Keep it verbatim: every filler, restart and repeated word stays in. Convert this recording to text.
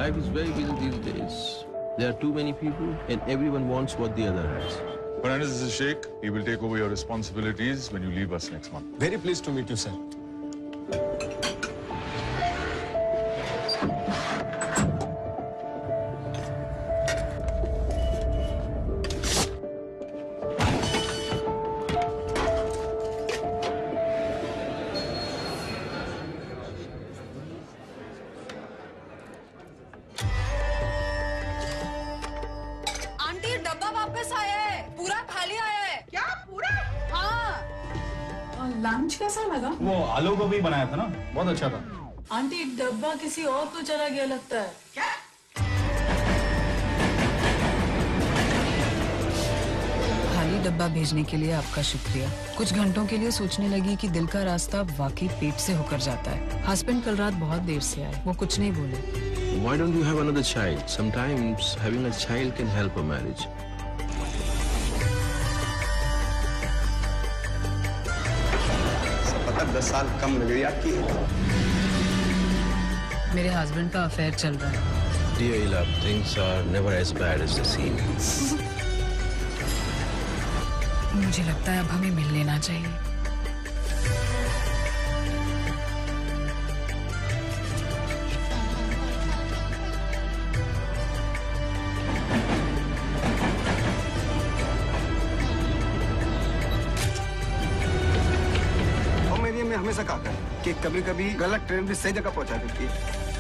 Life is very busy these days. There are too many people and everyone wants what the other has. Fernandez is a sheikh. He will take over your responsibilities when you leave us next month. Very pleased to meet you, sir. डब्बा वापस आया है, पूरा खाली आया है। क्या पूरा? हाँ। लंच कैसा लगा? वो आलू गोभी बनाया था ना, बहुत अच्छा था। आंटी डब्बा किसी और को चला गया लगता है। क्या? खाली डब्बा भेजने के लिए आपका शुक्रिया। कुछ घंटों के लिए सोचने लगी कि दिल का रास्ता वाकई पेट से होकर जाता है। हस्बैंड कल रात बहुत देर से आए, वो कुछ नहीं बोले। Why don't you have another child? Sometimes having a child can help a marriage. पता दस साल कम लग रही आपकी। मेरे हस्बैंड का अफेयर चल रहा है। Dear Ila, things are never as bad as they seem. मुझे लगता है अब हमें मिल लेना चाहिए। और मेरी में हमेशा कहा था कि कभी-कभी गलत ट्रेन भी सही जगह पहुंचा देती है।